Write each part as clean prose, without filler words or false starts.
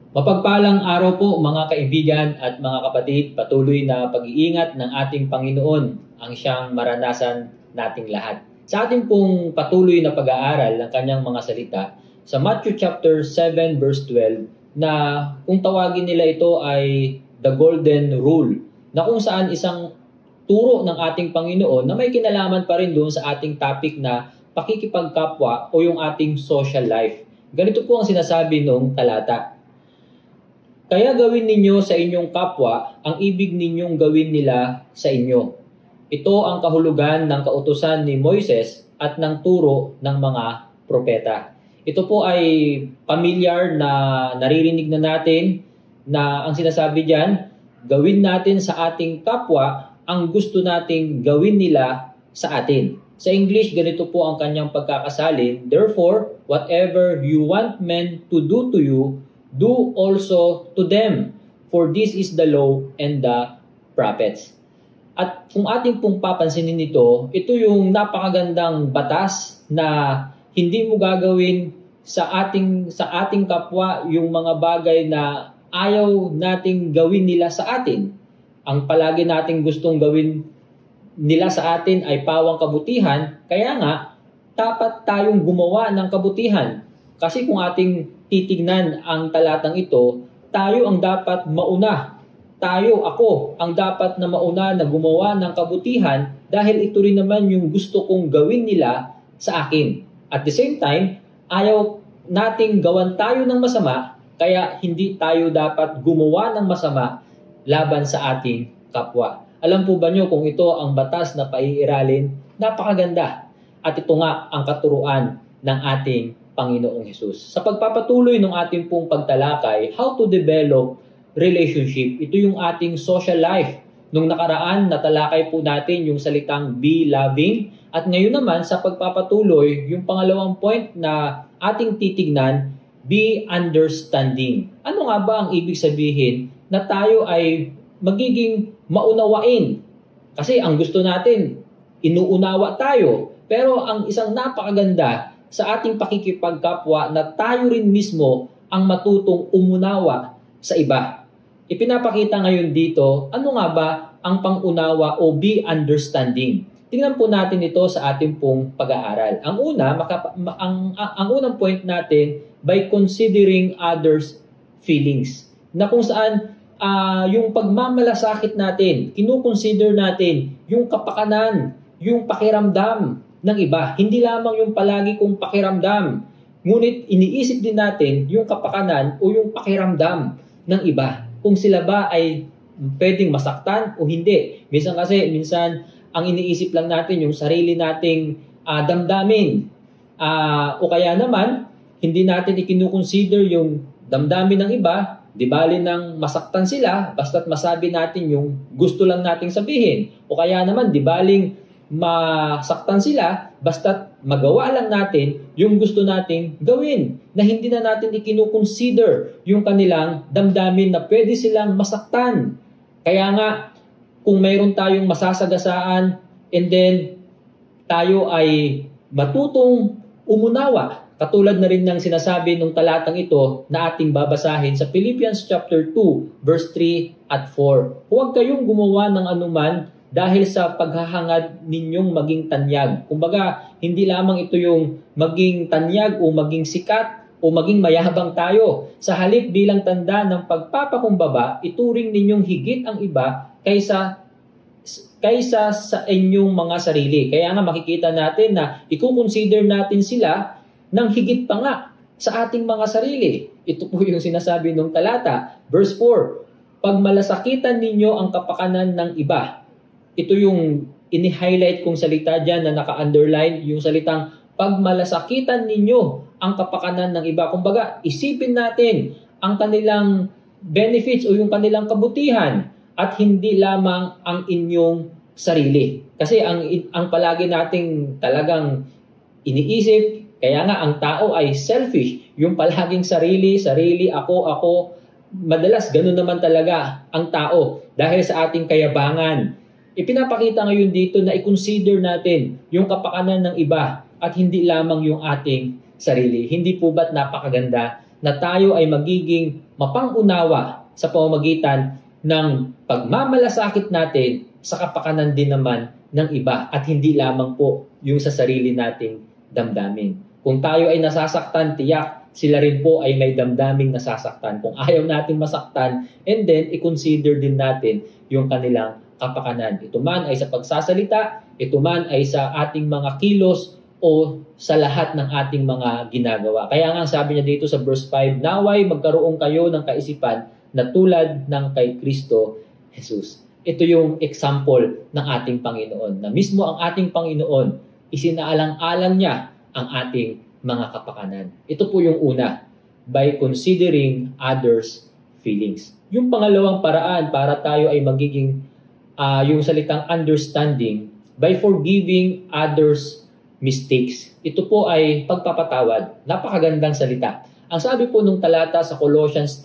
Mapagpalang araw po mga kaibigan at mga kapatid, patuloy na pag-iingat ng ating Panginoon ang siyang maranasan nating lahat. Sa ating pong patuloy na pag-aaral ng kanyang mga salita, sa Matthew chapter 7 verse 12, na kung tawagin nila ito ay the golden rule, na kung saan isang turo ng ating Panginoon na may kinalaman pa rin doon sa ating topic na pakikipagkapwa o yung ating social life. Ganito po ang sinasabi ng talata. Kaya gawin ninyo sa inyong kapwa ang ibig ninyong gawin nila sa inyo. Ito ang kahulugan ng kautusan ni Moises at ng turo ng mga propeta. Ito po ay familiar na naririnig na natin na ang sinasabi diyan, gawin natin sa ating kapwa ang gusto nating gawin nila sa atin. Sa English, ganito po ang kanyang pagkakasalin. Therefore, whatever you want men to do to you, do also to them. For this is the law and the prophets. At kung ating pong papansinin ito yung napakagandang batas na hindi mo gagawin sa ating kapwa yung mga bagay na ayaw nating gawin nila sa atin. Ang palagi nating gustong gawin nila sa atin ay pawang kabutihan, kaya nga, dapat tayong gumawa ng kabutihan. Kasi kung ating titignan ang talatang ito, tayo ang dapat mauna. Ako, ang dapat na mauna na gumawa ng kabutihan dahil ito rin naman yung gusto kong gawin nila sa akin. At the same time, ayaw nating gawan tayo ng masama, kaya hindi tayo dapat gumawa ng masama laban sa ating kapwa. Alam po ba nyo kung ito ang batas na paiiralin? Napakaganda. At ito nga ang katuruan ng ating Panginoong Hesus. Sa pagpapatuloy ng ating pong pagtalakay, how to develop relationship, ito yung ating social life. Nung nakaraan, natalakay po natin yung salitang be loving. At ngayon naman, sa pagpapatuloy, yung pangalawang point na ating titignan, be understanding. Ano nga ba ang ibig sabihin na tayo ay magiging maunawain? Kasi ang gusto natin, inuunawa tayo. Pero ang isang napakaganda sa ating pakikipagkapwa na tayo rin mismo ang matutong umunawa sa iba. Ipinapakita ngayon dito, ano nga ba ang pangunawa o be understanding? Tingnan po natin ito sa ating pong pag-aaral. Ang unang point natin, by considering others' feelings. Na kung saan yung pagmamalasakit natin, kinukonsider natin yung kapakanan, yung pakiramdam ng iba. Hindi lamang yung palagi kong pakiramdam, ngunit iniisip din natin yung kapakanan o yung pakiramdam ng iba. Kung sila ba ay pwedeng masaktan o hindi. Minsan ang iniisip lang natin yung sarili nating damdamin. O kaya naman, hindi natin ikinukonsider yung damdamin ng iba. Di bali nang masaktan sila, basta't masabi natin yung gusto lang nating sabihin. O kaya naman, di baling masaktan sila, basta't magawa lang natin yung gusto nating gawin. Na hindi na natin ikinukonsider yung kanilang damdamin na pwede silang masaktan. Kaya nga, kung mayroon tayong masasagasaan and then tayo ay matutong umunawa, katulad na rin ng sinasabi ng talatang ito na ating babasahin sa Philippians chapter 2 verse 3 at 4. Huwag kayong gumawa ng anuman dahil sa paghahangad ninyong maging tanyag. Kumbaga, hindi lamang ito yung maging tanyag o maging sikat o maging mayabang tayo. Sa halip bilang tanda ng pagpapakumbaba, ituring ninyong higit ang iba kaysa sa inyong mga sarili. Kaya nga makikita natin na i-consider natin sila ng higit pa nga sa ating mga sarili. Ito po yung sinasabi ng talata. Verse 4, pagmalasakitan ninyo ang kapakanan ng iba. Ito yung ini-highlight kong salita dyan na naka-underline, yung salitang pagmalasakitan ninyo ang kapakanan ng iba. Kumbaga, isipin natin ang kanilang benefits o yung kanilang kabutihan at hindi lamang ang inyong sarili. Kasi ang palagi nating talagang iniisip, kaya nga ang tao ay selfish. Yung palaging sarili, ako. Madalas ganun naman talaga ang tao dahil sa ating kayabangan. Ipinapakita ngayon dito na i-consider natin yung kapakanan ng iba at hindi lamang yung ating sarili. Hindi po ba't napakaganda na tayo ay magiging mapang-unawa sa pamamagitan ng pagmamalasakit natin sa kapakanan din naman ng iba at hindi lamang po yung sa sarili nating damdamin. Kung tayo ay nasasaktan, tiyak sila rin po ay may damdaming nasasaktan. Kung ayaw natin masaktan, and then i-consider din natin yung kanilang kapakanan. Ito man ay sa pagsasalita, ito man ay sa ating mga kilos o sa lahat ng ating mga ginagawa. Kaya nga sabi niya dito sa verse 5, naway magkaroon kayo ng kaisipan na tulad ng kay Kristo Jesus. Ito yung example ng ating Panginoon, na mismo ang ating Panginoon, isinaalang-alang niya ang ating mga kapakanan. Ito po yung una, by considering others' feelings. Yung pangalawang paraan para tayo ay magiging yung salitang understanding, by forgiving others' mistakes. Ito po ay pagpapatawad. Napakagandang salita. Ang sabi po nung talata sa Colossians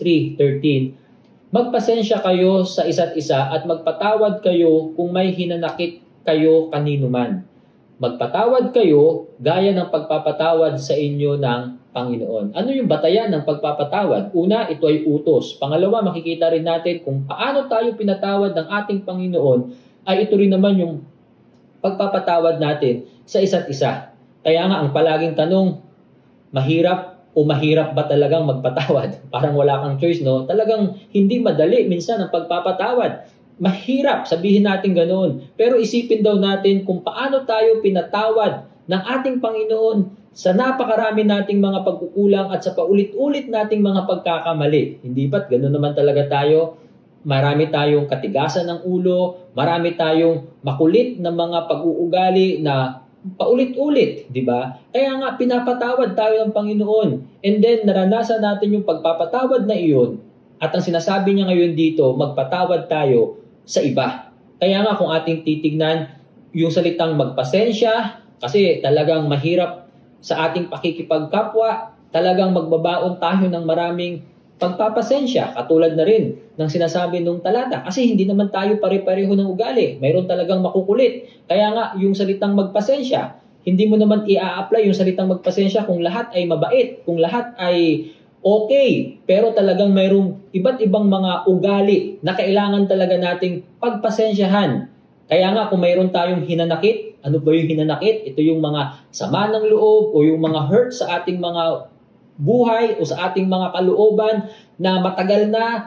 3:13, magpasensya kayo sa isa't isa at magpatawad kayo kung may hinanakit kayo kanino man. Magpatawad kayo gaya ng pagpapatawad sa inyo ng Panginoon. Ano yung batayan ng pagpapatawad? Una, ito ay utos. Pangalawa, makikita rin natin kung paano tayo pinatawad ng ating Panginoon, ay ito rin naman yung pagpapatawad natin sa isa't isa. Kaya nga, ang palaging tanong, mahirap o mahirap ba talagang magpatawad? Parang wala kang choice, no? Talagang hindi madali minsan ang pagpapatawad. Mahirap, sabihin natin ganoon. Pero isipin daw natin kung paano tayo pinatawad ng ating Panginoon sa napakarami nating mga pagkukulang at sa paulit-ulit nating mga pagkakamali. Hindi ba't ganoon naman talaga tayo? Marami tayong katigasan ng ulo, marami tayong makulit na mga pag-uugali na paulit-ulit, di ba? Kaya nga pinapatawad tayo ng Panginoon. And then naranasan natin yung pagpapatawad na iyon. At ang sinasabi niya ngayon dito, magpatawad tayo sa iba. Kaya nga kung ating titignan yung salitang magpasensya, kasi talagang mahirap sa ating pakikipagkapwa, talagang magbabaon tayo ng maraming pagpapasensya. Katulad na rin ng sinasabi nung talata, kasi hindi naman tayo pare-pareho ng ugali. Mayroon talagang makukulit. Kaya nga yung salitang magpasensya, hindi mo naman i-a-apply yung salitang magpasensya kung lahat ay mabait, kung lahat ay okay, pero talagang mayroong iba't ibang mga ugali na kailangan talaga nating pagpasensyahan. Kaya nga kung mayroon tayong hinanakit, ano ba yung hinanakit? Ito yung mga sama ng loob o yung mga hurt sa ating mga buhay o sa ating mga kalooban na matagal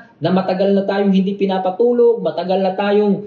na tayong hindi pinapatulog, matagal na tayong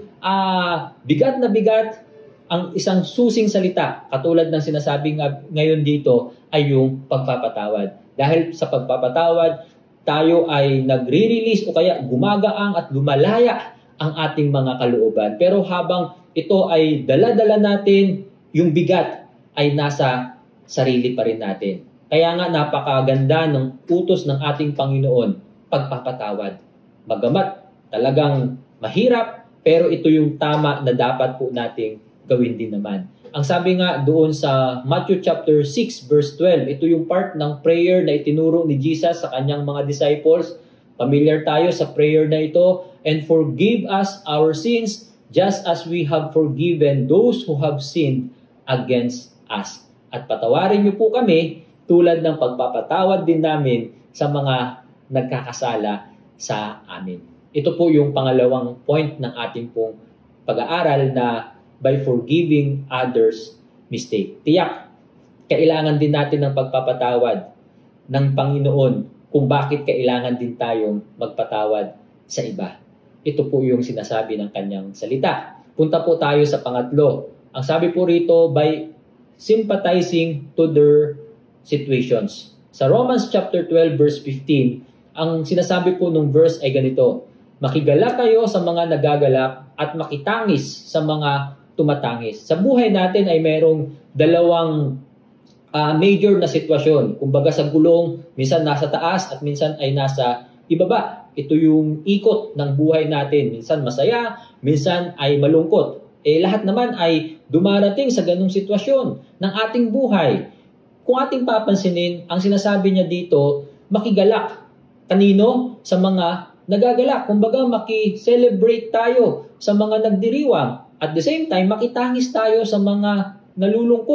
bigat na bigat. Ang isang susing salita, katulad ng sinasabi ngayon dito, ay yung pagpapatawad. Dahil sa pagpapatawad, tayo ay nagre-release o kaya gumagaang at lumalaya ang ating mga kalooban. Pero habang ito ay dala-dala natin, yung bigat ay nasa sarili pa rin natin. Kaya nga napakaganda ng utos ng ating Panginoon, pagpapatawad. Bagamat talagang mahirap, pero ito yung tama na dapat po nating gawin din naman. Ang sabi nga doon sa Matthew chapter 6 verse 12, ito yung part ng prayer na itinuro ni Jesus sa kanyang mga disciples. Familiar tayo sa prayer na ito. And forgive us our sins just as we have forgiven those who have sinned against us. At patawarin niyo po kami tulad ng pagpapatawad din namin sa mga nagkakasala sa amin. Ito po yung pangalawang point ng ating pong pag-aaral na by forgiving others' mistake. Tiyak, kailangan din natin ng pagpapatawad ng Panginoon kung bakit kailangan din tayong magpatawad sa iba. Ito po yung sinasabi ng kanyang salita. Punta po tayo sa pangatlo. Ang sabi po rito, by sympathizing to their situations. Sa Romans chapter 12 verse 15, ang sinasabi po nung verse ay ganito, makigalak kayo sa mga nagagalak at makitangis sa mga tumatangis. Sa buhay natin ay mayroong dalawang major na sitwasyon. Kumbaga sa gulong, minsan nasa taas at minsan ay nasa ibaba. Ito yung ikot ng buhay natin. Minsan masaya, minsan ay malungkot. Lahat naman ay dumarating sa ganung sitwasyon ng ating buhay. Kung ating papansinin, ang sinasabi niya dito, makigalak. Kanino? Sa mga nagagalak. Kumbaga maki-celebrate tayo sa mga nagdiriwang. At the same time, makitangis tayo sa mga nalulungkot o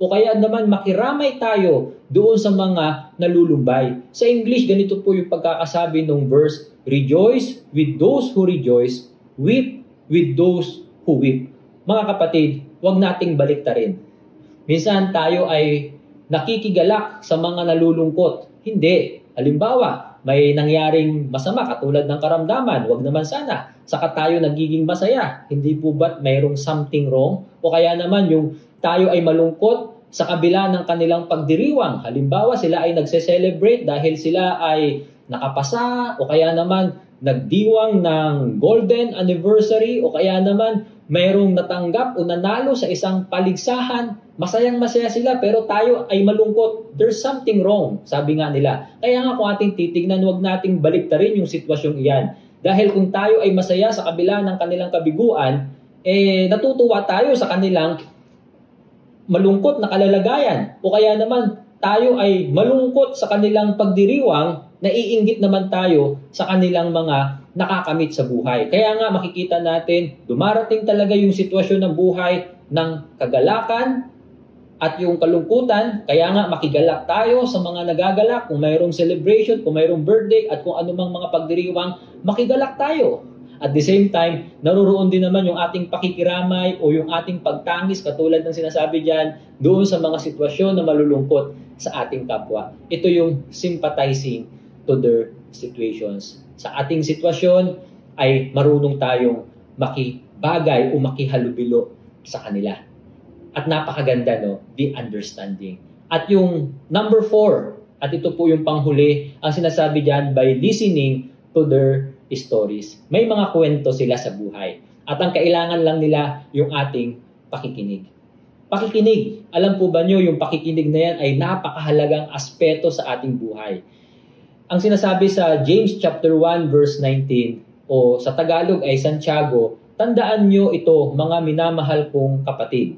o kaya naman makiramay tayo doon sa mga nalulumbay. Sa English, ganito po yung pagkakasabi ng verse, rejoice with those who rejoice, weep with those who weep. Mga kapatid, huwag nating baliktarin. Minsan tayo ay nakikigalak sa mga nalulungkot. Hindi. Halimbawa, may nangyaring masama katulad ng karamdaman, huwag naman sana. Saka tayo nagiging masaya. Hindi po ba't mayroong something wrong? O kaya naman yung tayo ay malungkot sa kabila ng kanilang pagdiriwang. Halimbawa, sila ay nagse-celebrate dahil sila ay nakapasa o kaya naman nagdiwang ng golden anniversary o kaya naman mayroong natanggap o nanalo sa isang paligsahan. Masayang-masaya sila pero tayo ay malungkot. There's something wrong, sabi nga nila. Kaya nga kung ating titignan, huwag nating baliktarin yung sitwasyong iyan. Dahil kung tayo ay masaya sa kabila ng kanilang kabiguan, natutuwa tayo sa kanilang malungkot na kalalagayan. O kaya naman tayo ay malungkot sa kanilang pagdiriwang, naiinggit naman tayo sa kanilang mga nakakamit sa buhay. Kaya nga makikita natin, dumarating talaga yung sitwasyon ng buhay ng kagalakan at yung kalungkutan. Kaya nga makigalak tayo sa mga nagagalak. Kung mayroong celebration, kung mayroong birthday at kung anumang mga pagdiriwang, makigalak tayo. At the same time, naroroon din naman yung ating pakikiramay o yung ating pagtangis katulad ng sinasabi dyan doon sa mga sitwasyon na malulungkot sa ating kapwa. Ito yung sympathizing to their situations. Sa ating sitwasyon ay marunong tayong makibagay o makihalubilo sa kanila. At napakaganda, no? The understanding. At yung number 4, at ito po yung panghuli, ang sinasabi dyan, by listening to their stories. May mga kwento sila sa buhay. At ang kailangan lang nila yung ating pakikinig. Pakikinig. Alam po ba nyo, yung pakikinig na yan ay napakahalagang aspeto sa ating buhay. Ang sinasabi sa James chapter 1 verse 19 o sa Tagalog ay Santiago, tandaan nyo ito mga minamahal kong kapatid.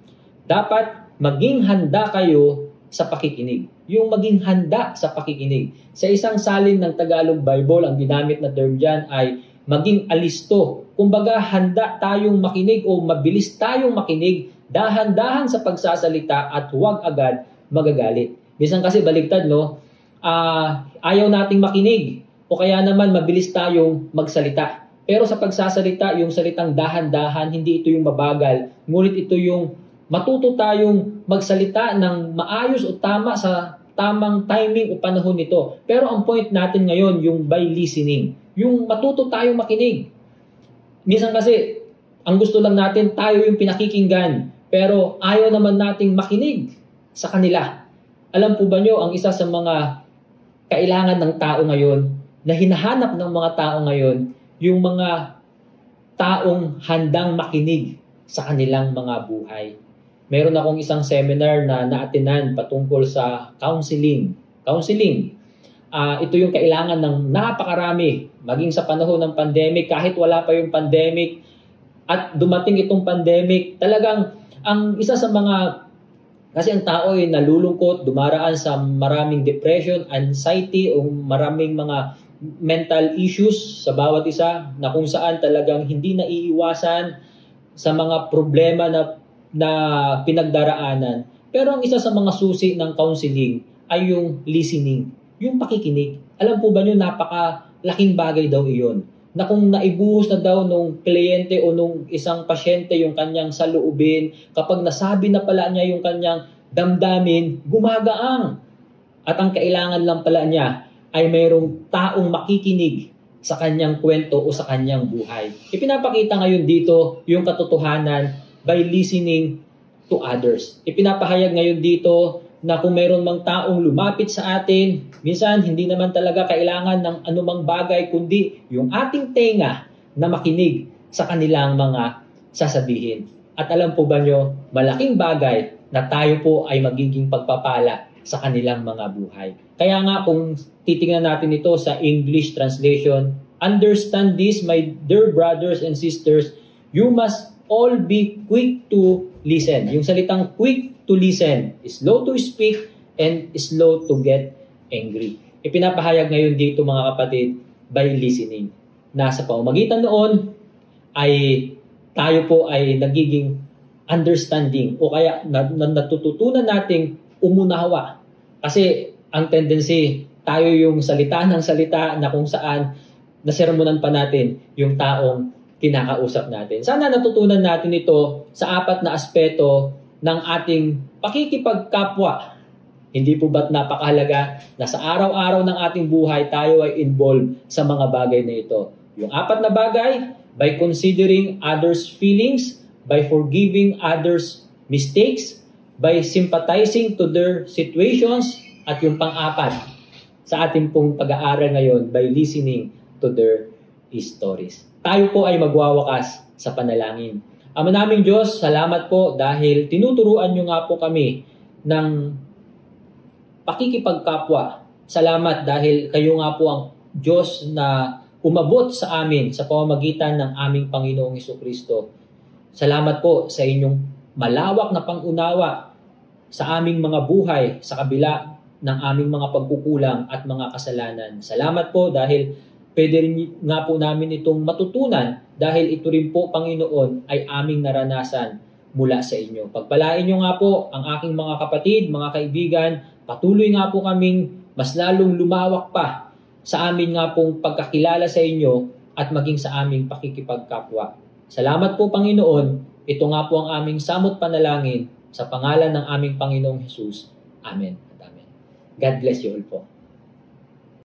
Dapat maging handa kayo sa pakikinig. Yung maging handa sa pakikinig. Sa isang salin ng Tagalog Bible, ang ginamit na term dyan ay maging alisto. Kumbaga, handa tayong makinig o mabilis tayong makinig, dahan-dahan sa pagsasalita at huwag agad magagalit. Minsan kasi baligtad, no? Ayaw nating makinig o kaya naman mabilis tayong magsalita. Pero sa pagsasalita, yung salitang dahan-dahan, hindi ito yung mabagal, ngunit ito yung matuto tayong magsalita ng maayos o tama sa tamang timing o panahon nito. Pero ang point natin ngayon, yung by listening. Yung matuto tayong makinig. Minsan kasi, ang gusto lang natin, tayo yung pinakikinggan. Pero ayaw naman nating makinig sa kanila. Alam po ba nyo, ang isa sa mga kailangan ng tao ngayon, na hinahanap ng mga tao ngayon, yung mga taong handang makinig sa kanilang mga buhay. Meron akong isang seminar na naatinan patungkol sa counseling. Ito yung kailangan ng napakarami, maging sa panahon ng pandemic, kahit wala pa yung pandemic, at dumating itong pandemic, talagang ang isa sa mga, kasi ang tao ay nalulungkot, dumaraan sa maraming depression, anxiety, o maraming mga mental issues sa bawat isa, na kung saan talagang hindi naiiwasan sa mga problema na pinagdaraanan. Pero ang isa sa mga susi ng counseling ay yung listening, yung pakikinig. Alam po ba nyo, napakalaking bagay daw iyon. Na kung naibuhos na daw nung kliyente o nung isang pasyente yung kanyang saloobin, kapag nasabi na pala niya yung kanyang damdamin, gumagaang. At ang kailangan lang pala niya ay mayroong taong makikinig sa kanyang kwento o sa kanyang buhay. Ipinapakita ngayon dito yung katotohanan by listening to others. Ipinapahayag ngayon dito na kung mayroon mang taong lumapit sa atin, minsan hindi naman talaga kailangan ng anumang bagay, kundi yung ating tenga na makinig sa kanilang mga sasabihin. At alam po ba nyo, malaking bagay na tayo po ay magiging pagpapala sa kanilang mga buhay. Kaya nga kung titingnan natin ito sa English translation, understand this, my dear brothers and sisters, you must all be quick to listen. Yung salitang quick to listen, slow to speak, and slow to get angry. Ipinapahayag ngayon dito mga kapatid by listening. Na sa pamamagitan noon ay tayo po ay nagiging understanding o kaya natututunan nating umunawa. Kasi ang tendency, tayo yung salita ng salita na kung saan nasermonan pa natin yung taong kinakausap natin. Sana natutunan natin ito sa 4 na aspeto ng ating pakikipagkapwa. Hindi po ba't napakahalaga na sa araw-araw ng ating buhay tayo ay involved sa mga bagay na ito? Yung 4 na bagay, by considering others' feelings, by forgiving others' mistakes, by sympathizing to their situations, at yung pang-4 sa ating pong pag-aaral ngayon, by listening to their stories. Tayo po ay magwawakas sa panalangin. Ama naming Diyos, salamat po dahil tinuturuan niyo nga po kami ng pakikipagkapwa. Salamat dahil kayo nga po ang Diyos na umabot sa amin sa pamamagitan ng aming Panginoong Hesukristo. Salamat po sa inyong malawak na pangunawa sa aming mga buhay sa kabila ng aming mga pagkukulang at mga kasalanan. Salamat po dahil pwede rin nga po namin itong matutunan dahil ito rin po, Panginoon, ay aming naranasan mula sa inyo. Pagpalain niyo nga po ang aking mga kapatid, mga kaibigan, patuloy nga po kaming mas lalong lumawak pa sa amin nga pong pagkakilala sa inyo at maging sa aming pakikipagkapwa. Salamat po, Panginoon. Ito nga po ang aming samot panalangin sa pangalan ng aming Panginoong Jesus. Amen at amen. God bless you all po.